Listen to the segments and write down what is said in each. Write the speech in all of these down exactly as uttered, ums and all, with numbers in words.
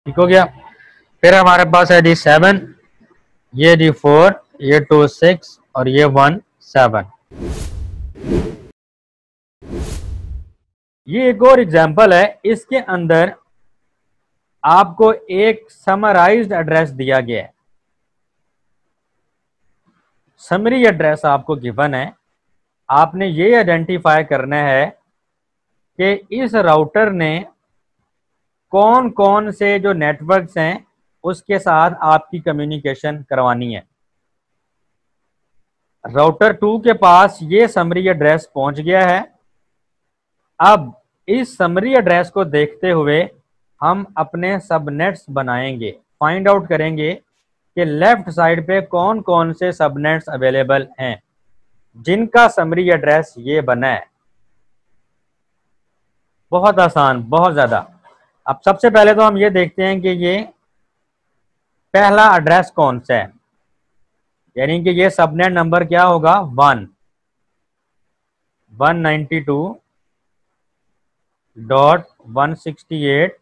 ठीक हो गया। फिर हमारे पास है जी सेवन, ये जी फोर, ये टू सिक्स और ये वन सेवन। ये एक और एग्जांपल है, इसके अंदर आपको एक समराइज्ड एड्रेस दिया गया है। समरी एड्रेस आपको गिवन है, आपने ये आइडेंटिफाई करना है कि इस राउटर ने कौन कौन से जो नेटवर्क्स हैं उसके साथ आपकी कम्युनिकेशन करवानी है। राउटर टू के पास ये समरी एड्रेस पहुंच गया है। अब इस समरी एड्रेस को देखते हुए हम अपने सबनेट्स बनाएंगे, फाइंड आउट करेंगे कि लेफ्ट साइड पे कौन कौन से सबनेट्स अवेलेबल हैं जिनका समरी एड्रेस ये बना है। बहुत आसान, बहुत ज्यादा। अब सबसे पहले तो हम ये देखते हैं कि ये पहला एड्रेस कौन सा है, यानी कि ये सबनेट नंबर क्या होगा, one one ninety two dot one sixty eight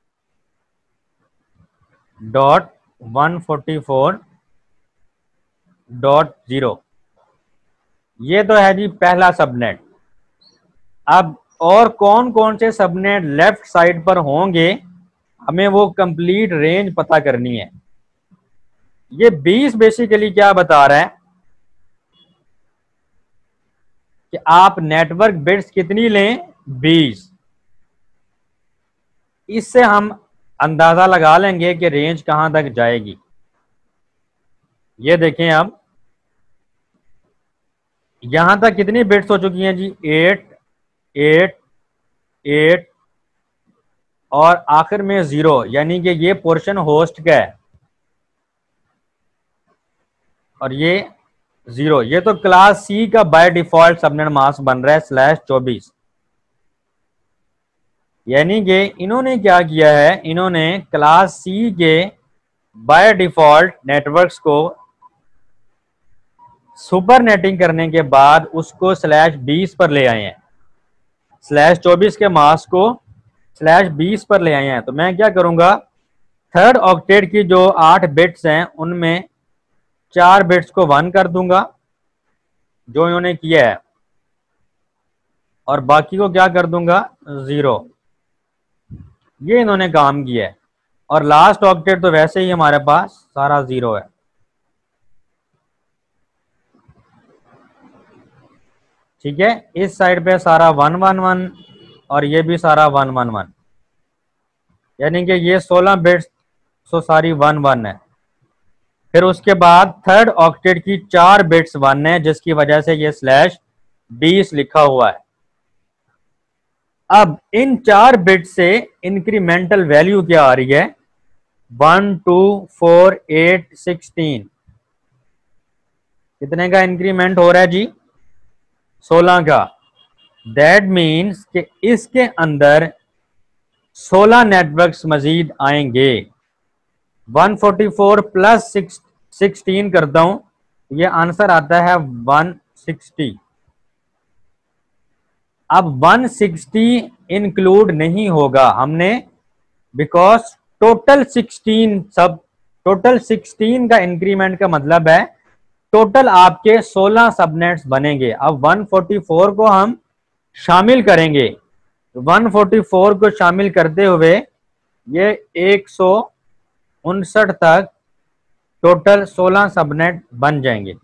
dot one forty four dot zero. ये तो है जी पहला सबनेट। अब और कौन कौन से सबनेट लेफ्ट साइड पर होंगे, हमें वो कंप्लीट रेंज पता करनी है। ये बीस बेसिकली क्या बता रहा है कि आप नेटवर्क बिट्स कितनी लें, बीस। इससे हम अंदाजा लगा लेंगे कि रेंज कहां तक जाएगी। ये देखें, अब यहां तक कितनी बिट्स हो चुकी हैं जी, एट एट एट और आखिर में जीरो, यानी कि ये पोर्शन होस्ट का है और ये जीरो। ये तो क्लास सी का बाय डिफॉल्ट सबनेट मास्क बन रहा है स्लैश चौबीस। यानी कि इन्होंने क्या किया है, इन्होंने क्लास सी के बाय डिफॉल्ट नेटवर्क्स को सुपर नेटिंग करने के बाद उसको स्लैश बीस पर ले आए हैं, स्लैश चौबीस के मास्क को स्लैश बीस पर ले आए हैं। तो मैं क्या करूंगा, थर्ड ऑक्टेट की जो आठ बिट्स हैं उनमें चार बिट्स को वन कर दूंगा जो इन्होंने किया है, और बाकी को क्या कर दूंगा, जीरो। ये इन्होंने काम किया है। और लास्ट ऑक्टेट तो वैसे ही हमारे पास सारा जीरो है। ठीक है, इस साइड पे सारा वन वन वन और ये भी सारा वन वन वन, यानी कि ये सोलह बिट्स सो सारी वन वन है। फिर उसके बाद थर्ड ऑक्टेट की चार बिट्स वन है, जिसकी वजह से ये स्लैश बीस लिखा हुआ है। अब इन चार बिट से इंक्रीमेंटल वैल्यू क्या आ रही है, one two four eight sixteen. कितने का इंक्रीमेंट हो रहा है जी, सोलह का। दैट मीन्स कि इसके अंदर सोलह नेटवर्क्स मजीद आएंगे। One forty four plus sixteen करता हूं, ये आंसर आता है वन सिक्सटी। अब वन सिक्सटी इंक्लूड नहीं होगा हमने, बिकॉज टोटल सिक्सटीन सब टोटल सिक्सटीन का इंक्रीमेंट का मतलब है टोटल आपके सोलह सबनेट्स बनेंगे। अब वन फोर्टी फोर को हम शामिल करेंगे, वन फोर्टी फोर को शामिल करते हुए ये एक सौ उनसठ तक टोटल सोलह सबनेट बन जाएंगे।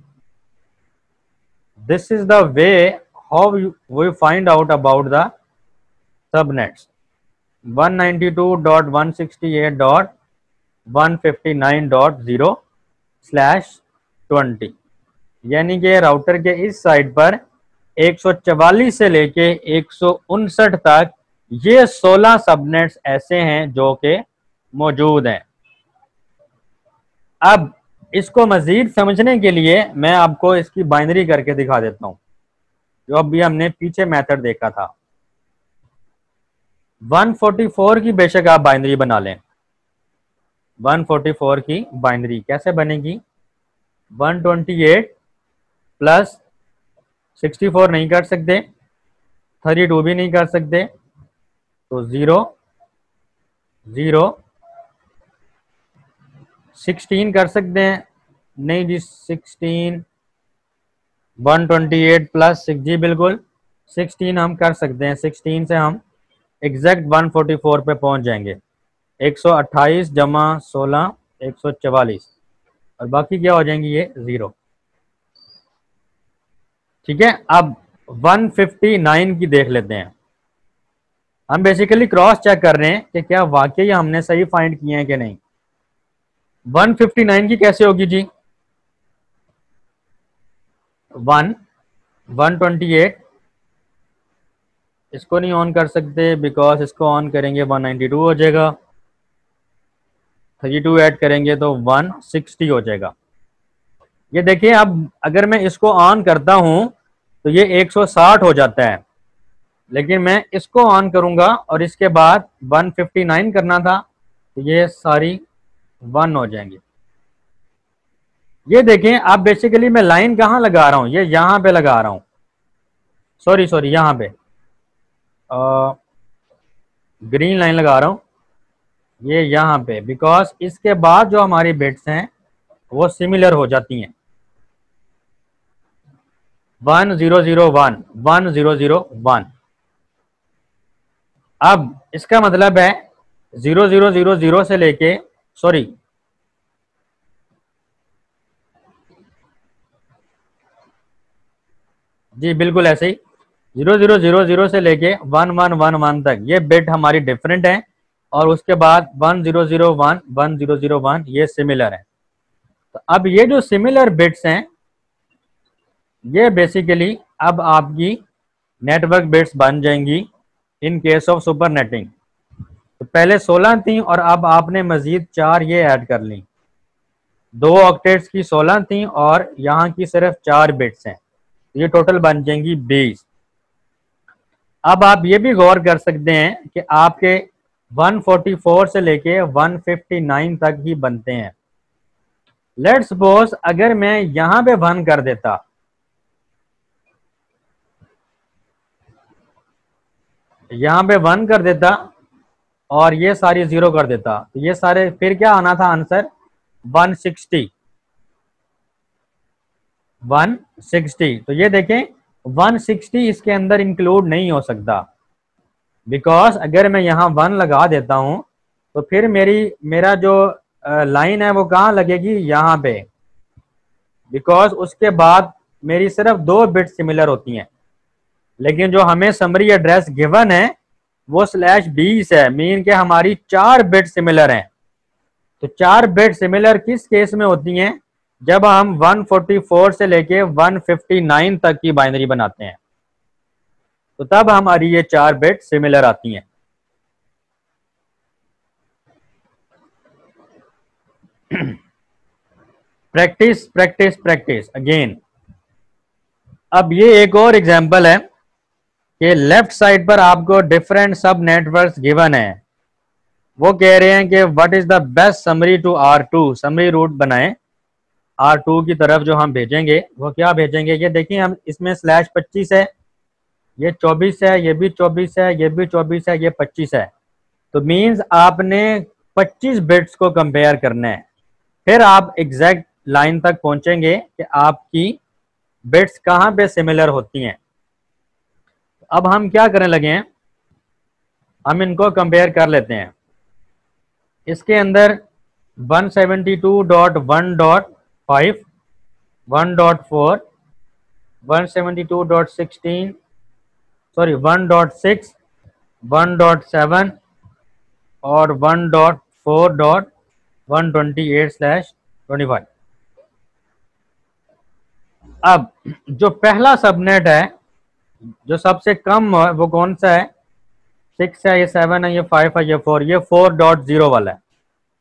This is the way how we find out about the subnets. One ninety two dot one sixty eight dot one fifty nine dot zero slash twenty, यानी कि राउटर के इस साइड पर एक सौ चवालीस से लेके एक सौ उनसठ तक ये सोलह सबनेट्स ऐसे हैं जो कि मौजूद हैं। अब इसको मजीद समझने के लिए मैं आपको इसकी बाइनरी करके दिखा देता हूं, जो अभी हमने पीछे मेथड देखा था। वन फोर्टी फोर की बेशक आप बाइनरी बना लें। वन फोर्टी फोर की बाइनरी कैसे बनेगी, one twenty eight plus sixty four नहीं कर सकते, थर्टी टू भी नहीं कर सकते, तो जीरो जीरो सिक्सटीन कर सकते हैं, नहीं जी sixteen, one twenty eight plus six, जी बिल्कुल सिक्सटीन हम कर सकते हैं। सिक्सटीन से हम एग्जैक्ट वन फोर्टी फोर पे पहुंच जाएंगे। एक सौ अट्ठाईस जमा सोलह, एक सौ चवालीस, और बाकी क्या हो जाएंगी ये जीरो। ठीक है, अब वन फिफ्टी नाइन की देख लेते हैं। हम बेसिकली क्रॉस चेक कर रहे हैं कि क्या वाकई हमने सही फाइंड किए हैं कि नहीं। वन फिफ्टी नाइन की कैसे होगी जी, वन वन ट्वेंटी एट, इसको नहीं ऑन कर सकते बिकॉज इसको ऑन करेंगे वन नाइन्टी टू हो जाएगा, थर्टी टू ऐड करेंगे तो वन सिक्सटी हो जाएगा। ये देखिए, अब अगर मैं इसको ऑन करता हूं तो ये एक सौ साठ हो जाता है, लेकिन मैं इसको ऑन करूंगा और इसके बाद वन फिफ्टी नाइन करना था तो ये सारी वन हो जाएंगी। ये देखें, आप बेसिकली मैं लाइन कहाँ लगा रहा हूं, ये यहां पे लगा रहा हूं, सॉरी सॉरी यहां पे आ, ग्रीन लाइन लगा रहा हूं ये यहां पे, बिकॉज इसके बाद जो हमारी बिट्स हैं वो सिमिलर हो जाती हैं। One zero zero one, one zero zero one. अब इसका मतलब है जीरो जीरो जीरो जीरो से लेके, सॉरी जी बिल्कुल ऐसे ही, जीरो जीरो जीरो जीरो से लेके वन वन वन वन तक ये बिट हमारी डिफरेंट है, और उसके बाद one zero zero one, one zero zero one ये सिमिलर है। तो अब ये जो सिमिलर बिट्स हैं ये बेसिकली अब आपकी नेटवर्क बिट्स बन जाएंगी in case of super netting. तो पहले सोलह थी और अब आपने मजीद चार ये ऐड कर ली, दो ऑक्टेट्स की सोलह थी और यहाँ की सिर्फ चार बिट्स हैं, ये टोटल बन जाएंगी बीस। अब आप ये भी गौर कर सकते हैं कि आपके वन फोर्टी फोर से लेके वन फिफ्टी नाइन तक ही बनते हैं। लेट्स सपोज अगर मैं यहां पे वन कर देता, यहां पे वन कर देता और ये सारी जीरो कर देता, तो ये सारे फिर क्या आना था answer, one sixty, one sixty. तो ये देखें वन सिक्सटी इसके अंदर इंक्लूड नहीं हो सकता, बिकॉज अगर मैं यहां वन लगा देता हूं तो फिर मेरी मेरा जो लाइन है वो कहां लगेगी, यहां पे, बिकॉज उसके बाद मेरी सिर्फ दो बिट सिमिलर होती हैं, लेकिन जो हमें समरी एड्रेस गिवन है वो स्लैश बीस है, मीन के हमारी चार बिट सिमिलर हैं। तो चार बिट सिमिलर किस केस में होती हैं, जब हम वन फोर्टी फोर से लेके वन फिफ्टी नाइन तक की बाइनरी बनाते हैं, तो तब हमारी ये चार बिट सिमिलर आती हैं। Practice practice practice again. अब ये एक और एग्जांपल है कि लेफ्ट साइड पर आपको डिफरेंट सब नेटवर्क्स गिवन है, वो कह रहे हैं कि what is the best summary to R two, summary route बनाएं आर टू की तरफ जो हम भेजेंगे वो क्या भेजेंगे। ये देखिए, हम इसमें स्लैश पच्चीस है, ये चौबीस है, ये भी चौबीस है, ये भी चौबीस है, ये पच्चीस है। तो मींस आपने पच्चीस बिट्स को कंपेयर करना है, फिर आप एग्जैक्ट लाइन तक पहुंचेंगे कि आपकी बिट्स कहां पे सिमिलर होती हैं। अब हम क्या करने लगे हैं, हम इनको कंपेयर कर लेते हैं। इसके अंदर one seventy two dot one dot five, one dot four, one seventy two dot sixteen, sorry one dot six, one dot seven और one dot four dot one twenty eight slash twenty five. अब जो पहला subnet है जो सबसे कम है वो कौन सा है, सिक्स है, ये सेवन है, ये फाइव है, ये फोर, ये फोर डॉट जीरो वाला है,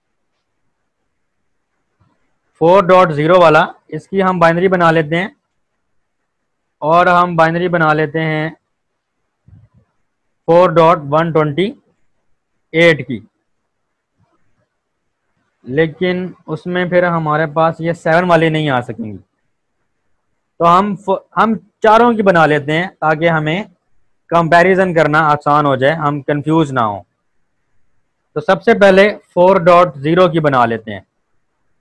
फोर डॉट जीरो वाला। इसकी हम बाइनरी बना लेते हैं और हम बाइनरी बना लेते हैं four dot one twenty eight की, लेकिन उसमें फिर हमारे पास ये सेवन वाली नहीं आ सकेंगी, तो हम हम चारों की बना लेते हैं ताकि हमें कंपैरिजन करना आसान हो जाए, हम कंफ्यूज ना हो। तो सबसे पहले फोर डॉट जीरो की बना लेते हैं।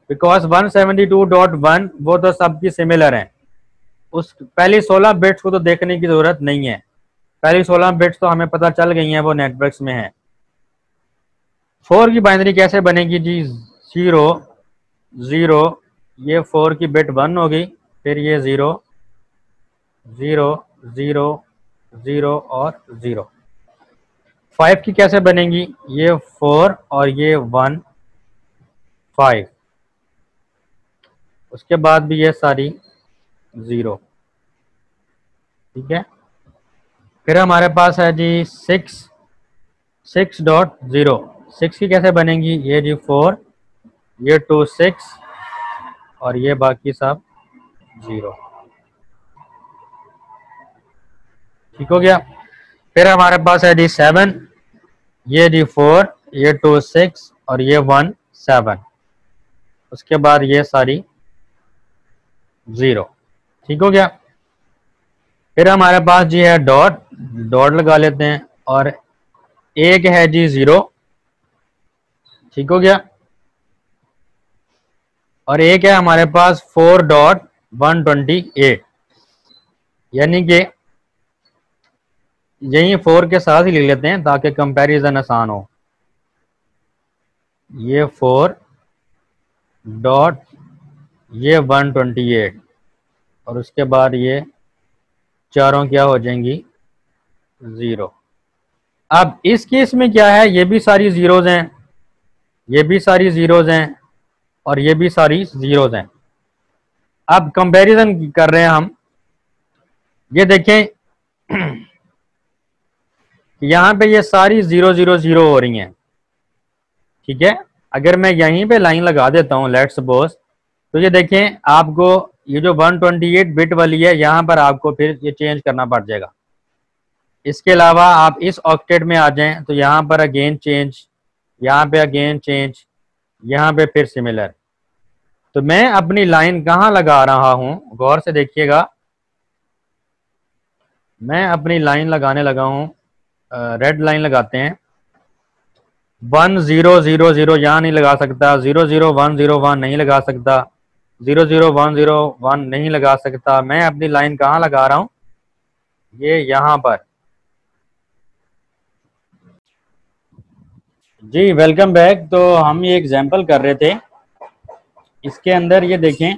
Because one seventy two dot one वो तो सबकी सिमिलर हैं, उस पहली सोलह बिट्स को तो देखने की जरूरत नहीं है, पहली सोलह बिट्स तो हमें पता चल गई हैं वो नेटवर्क्स में है। फोर की बाइनरी कैसे बनेगी जी, जीरो जीरो, ये फोर की बिट वन होगी, फिर ये जीरो जीरो जीरो जीरो और जीरो। फाइव की कैसे बनेगी, ये फोर और ये वन फाइव, उसके बाद भी ये सारी जीरो, ठीक है। फिर हमारे पास है जी six, six dot zero, six की कैसे बनेगी, ये जी फोर, ये टू सिक्स और ये बाकी सब जीरो, ठीक हो गया। फिर हमारे पास है जी सेवन, ये जी फोर, ये टू सिक्स और ये वन सेवन, उसके बाद ये सारी जीरो, ठीक हो गया। फिर हमारे पास जी है डॉट, डॉट लगा लेते हैं, और एक है जी जीरो, ठीक हो गया, और एक है हमारे पास four dot one twenty eight, यानी कि यही फोर के साथ ही लिख लेते हैं ताकि कंपैरिजन आसान हो। ये फोर डॉट ये वन ट्वेंटी एट और उसके बाद ये चारों क्या हो जाएंगी, जीरो। अब इस केस में क्या है, ये भी सारी जीरोज हैं, ये भी सारी जीरोज हैं और ये भी सारी जीरोज हैं। अब कंपैरिजन कर रहे हैं हम, ये देखें यहां पे ये सारी जीरो जीरो जीरो हो रही हैं, ठीक है। अगर मैं यहीं पे लाइन लगा देता हूं लेट्स सपोज, तो ये देखें आपको ये जो वन ट्वेंटी एट बिट वाली है यहां पर आपको फिर ये चेंज करना पड़ जाएगा। इसके अलावा आप इस ऑक्टेट में आ जाएं तो यहां पर अगेन चेंज, यहां पे अगेन चेंज, यहां पे फिर सिमिलर। तो मैं अपनी लाइन कहां लगा रहा हूं, गौर से देखिएगा, मैं अपनी लाइन लगाने लगा हूं, रेड लाइन लगाते हैं, वन जीरो जीरो जीरो यहाँ नहीं लगा सकता, zero zero one zero one नहीं लगा सकता, zero zero one zero one नहीं लगा सकता। मैं अपनी लाइन कहाँ लगा रहा हूँ, ये यहाँ पर। जी वेलकम बैक। तो हम ये एग्जाम्पल कर रहे थे, इसके अंदर ये देखें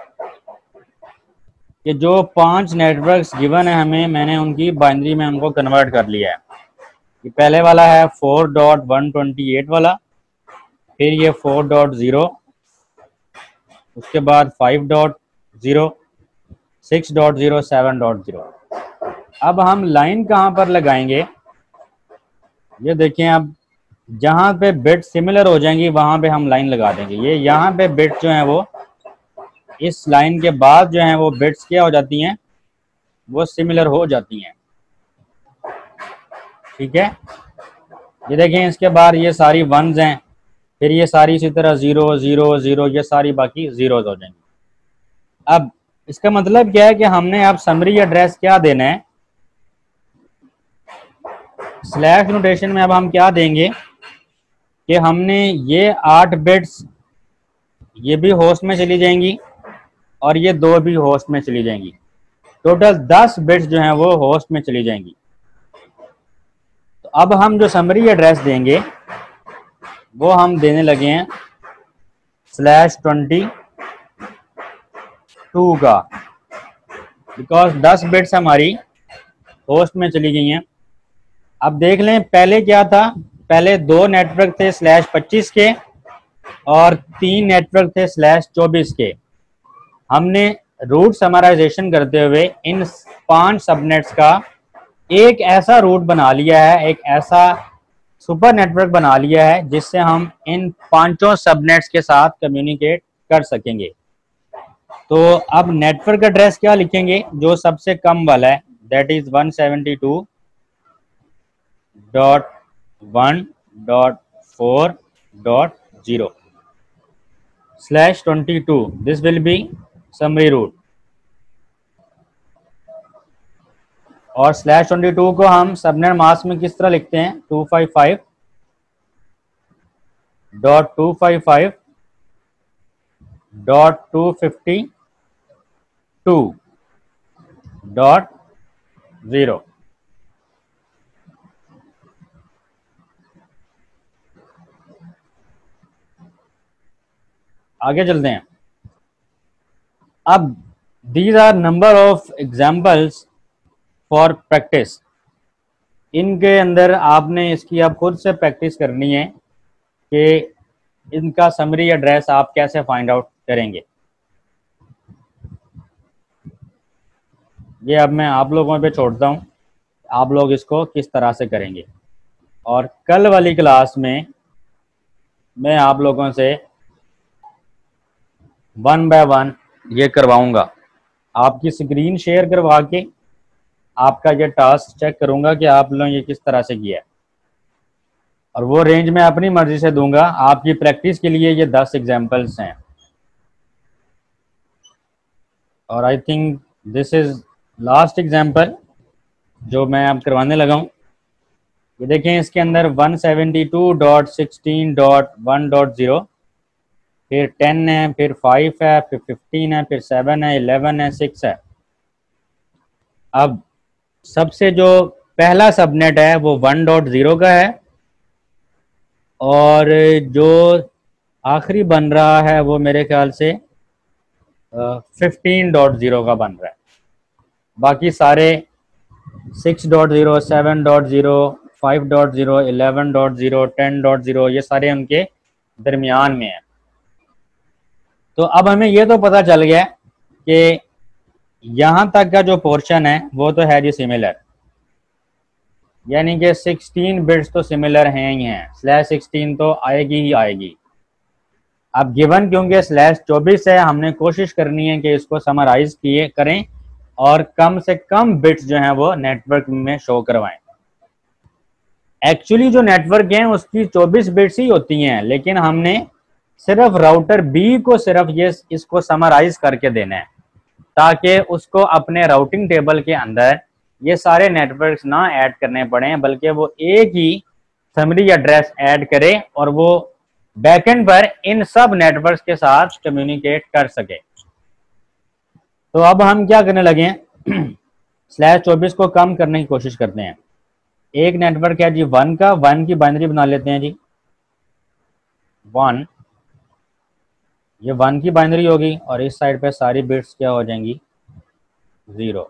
कि जो पांच नेटवर्क्स गिवन है हमें, मैंने उनकी बाइनरी में उनको कन्वर्ट कर लिया है। ये पहले वाला है four dot one twenty eight वाला, फिर ये फोर डॉट ज़ीरो, उसके बाद five dot zero, six dot zero, seven dot zero. अब हम लाइन कहाँ पर लगाएंगे, ये देखें, अब जहाँ पे बिट सिमिलर हो जाएंगी वहाँ पे हम लाइन लगा देंगे। ये यहाँ पे बिट जो है वो इस लाइन के बाद जो है वो बिट्स क्या हो जाती हैं, वो सिमिलर हो जाती हैं, ठीक है। ये देखें इसके बाद ये सारी वंस हैं, फिर ये सारी इसी तरह जीरो जीरो जीरो, ये सारी बाकी जीरोज हो जाएंगी। अब इसका मतलब क्या है कि हमने अब समरी एड्रेस क्या देना है, स्लैश नोटेशन में अब हम क्या देंगे कि हमने ये आठ बिट्स ये भी होस्ट में चली जाएंगी और ये दो भी होस्ट में चली जाएंगी, टोटल दस बिट्स जो हैं वो होस्ट में चली जाएंगी। तो अब हम जो समरी एड्रेस देंगे वो हम देने लगे हैं स्लैश ट्वेंटी टू का, बिकॉज दस बिट्स हमारी होस्ट में चली गई हैं। अब देख लें पहले क्या था, पहले दो नेटवर्क थे स्लैश पच्चीस के और तीन नेटवर्क थे स्लैश चौबीस के। हमने रूट समराइजेशन करते हुए इन पांच सबनेट्स का एक ऐसा रूट बना लिया है, एक ऐसा सुपर नेटवर्क बना लिया है जिससे हम इन पांचों सबनेट्स के साथ कम्युनिकेट कर सकेंगे। तो अब नेटवर्क एड्रेस क्या लिखेंगे, जो सबसे कम वाला है, that is one seventy two dot one dot four dot zero slash twenty two, this will be summary route. और स्लैश ट्वेंटी टू को हम सबनेट मास्क में किस तरह लिखते हैं, two five five dot two five five dot two fifty two dot zero. आगे चलते हैं। अब these are number of examples for practice. इनके अंदर आपने इसकी आप खुद से प्रैक्टिस करनी है कि इनका समरी एड्रेस आप कैसे फाइंड आउट करेंगे। ये अब मैं आप लोगों पे छोड़ता हूँ, आप लोग इसको किस तरह से करेंगे। और कल वाली क्लास में मैं आप लोगों से वन बाय वन ये करवाऊंगा। आपकी स्क्रीन शेयर करवा के आपका ये टास्क चेक करूंगा कि आप लोगों ने ये किस तरह से किया है, और वो रेंज में अपनी मर्जी से दूंगा। आपकी प्रैक्टिस के लिए ये दस एग्जाम्पल्स हैं, और I think this is last example जो मैं अब करवाने लगा हूँ। ये देखें, इसके अंदर one seventy two dot sixteen dot one dot zero, फिर टेन है, फिर फाइव है, फिर फिफ्टीन है, फिर सेवन है, इलेवन है, सिक्स है। अब सबसे जो पहला सबनेट है वो वन डॉट ज़ीरो का है, और जो आखिरी बन रहा है वो मेरे ख्याल से फिफ्टीन डॉट ज़ीरो का बन रहा है। बाकी सारे six dot zero, seven dot zero, five dot zero, eleven dot zero, ten dot zero, ये सारे उनके दरमियान में हैं। तो अब हमें ये तो पता चल गया कि यहाँ तक का जो पोर्शन है वो तो है जी सिमिलर, यानी कि सिक्सटीन बिट्स तो सिमिलर हैं ही हैं, स्लैश सिक्सटीन तो आएगी ही आएगी। अब गिवन क्योंकि स्लैश चौबीस है, हमने कोशिश करनी है कि इसको समराइज किए करें और कम से कम बिट्स जो हैं वो नेटवर्क में शो करवाएं। एक्चुअली जो नेटवर्क है उसकी चौबीस बिट्स ही होती हैं, लेकिन हमने सिर्फ राउटर बी को सिर्फ ये इसको समराइज करके देना है, ताकि उसको अपने राउटिंग टेबल के अंदर ये सारे नेटवर्क्स ना ऐड करने पड़े, बल्कि वो एक ही समरी एड्रेस ऐड करे और वो बैकएंड पर इन सब नेटवर्क्स के साथ कम्युनिकेट कर सके। तो अब हम क्या करने लगे हैं, स्लैश चौबीस को कम करने की कोशिश करते हैं। एक नेटवर्क है जी वन का, वन की बाइनरी बना लेते हैं जी वन, ये वन की बाइनरी होगी, और इस साइड पे सारी बिट्स क्या हो जाएंगी, ज़ीरो।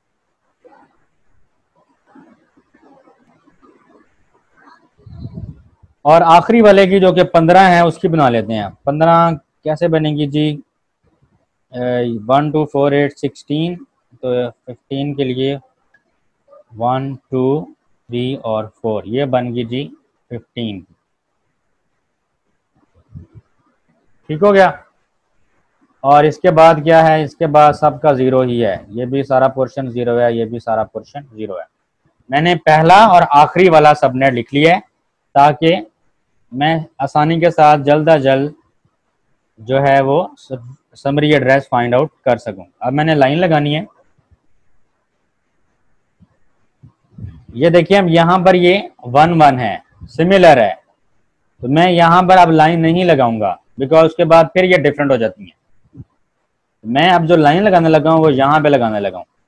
और आखिरी वाले की जो कि पंद्रह है उसकी बना लेते हैं। पंद्रह कैसे बनेगी जी, one two four eight sixteen, तो फिफ्टीन के लिए वन टू थ्री और फोर, ये बन गई जी फिफ्टीन। ठीक हो गया। और इसके बाद क्या है, इसके बाद सबका ज़ीरो ही है, ये भी सारा पोर्शन ज़ीरो है, ये भी सारा पोर्शन ज़ीरो है। मैंने पहला और आखिरी वाला सबनेट लिख लिया है ताकि मैं आसानी के साथ जल्द अज जल्द जो है वो समरी एड्रेस फाइंड आउट कर सकूं। अब मैंने लाइन लगानी है। ये देखिए, अब यहाँ पर ये वन वन है, सिमिलर है, तो मैं यहाँ पर अब लाइन नहीं लगाऊंगा, बिकॉज उसके बाद फिर ये डिफरेंट हो जाती है। मैं अब जो लाइन लगाने लगा हूँ वो यहाँ पे लगाने लगा हूँ,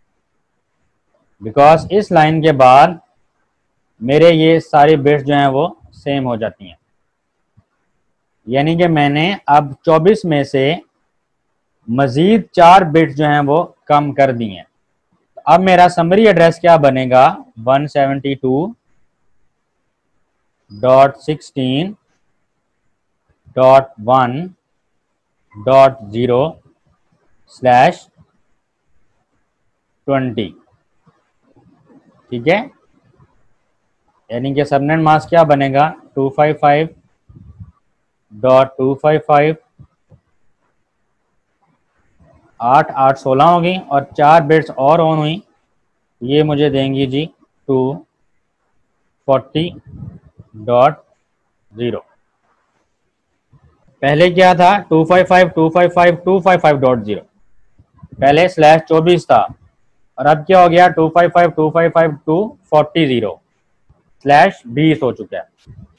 बिकॉज इस लाइन के बाद मेरे ये सारी बिट्स जो हैं वो सेम हो जाती हैं। यानी कि मैंने अब चौबीस में से मजीद चार बिट्स जो हैं वो कम कर दी हैं। अब मेरा समरी एड्रेस क्या बनेगा, one seventy two dot sixteen dot one dot zero slash twenty. ठीक है, यानी कि सबनेट मास्क क्या बनेगा, two five five dot two five five, आठ आठ सोलह होगी, और चार बिट्स और ऑन हुई, ये मुझे देंगी जी टू फोर्टी डॉट ज़ीरो। पहले क्या था, two five five two five five two five five dot zero, पहले स्लैश चौबीस था, और अब क्या हो गया, two five five two five five two forty zero slash बीस हो चुका है।